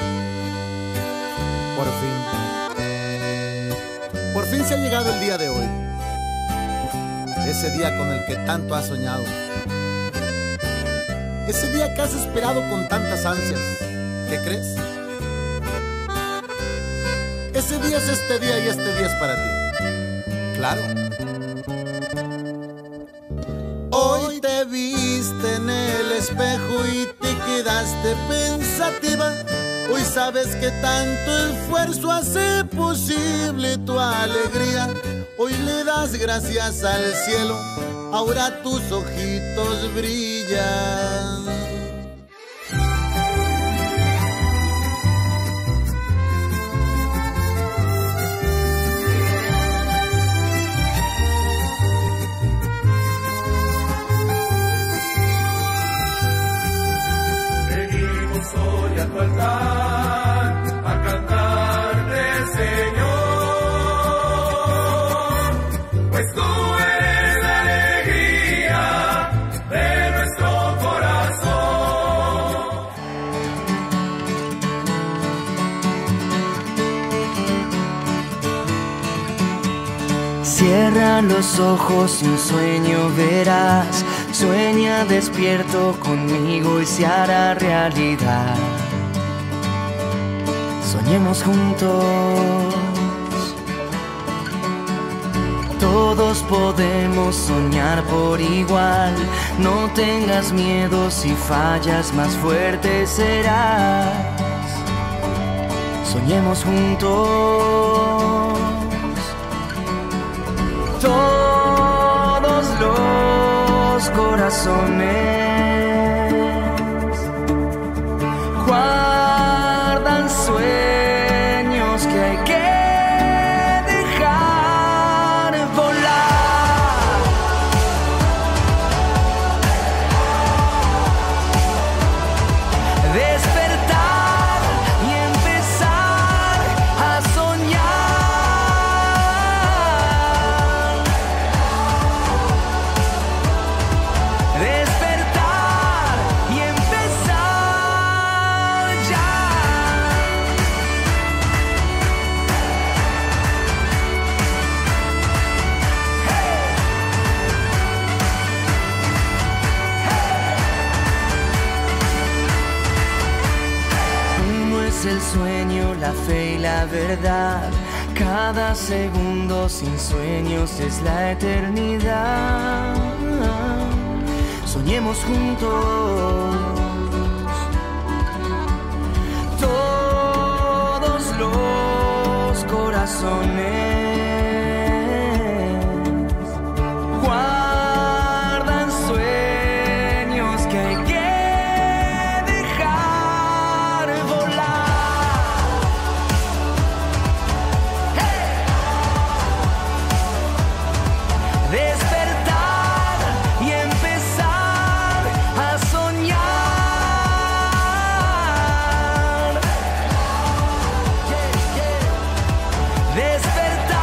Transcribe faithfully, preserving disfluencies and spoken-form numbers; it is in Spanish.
Por fin, por fin se ha llegado el día de hoy, ese día con el que tanto has soñado, ese día que has esperado con tantas ansias. ¿Qué crees? Ese día es este día y este día es para ti. Claro. Hoy te viste en el espejo y te quedaste pensativa. Hoy sabes que tanto esfuerzo hace posible tu alegría. Hoy le das gracias al cielo, ahora tus ojitos brillan. A cantarte, Señor, pues tú eres la alegría de nuestro corazón. Cierra los ojos y un sueño verás. Sueña despierto conmigo y se hará realidad. Soñemos juntos. Todos podemos soñar por igual. No tengas miedo, si fallas más fuerte serás. Soñemos juntos. Todos los corazones guardan sueños que hay que dejar volar. Despertar y empezar a soñar. Despertar y empezar ya. Uno es el sueño, la fe y la verdad. Cada segundo sin sueños es la eternidad. Soñemos juntos. Todos los corazones guardan sueños que hay que dejar volar. ¡Hey! Despertar y empezar a soñar. Yeah, yeah. Despertar.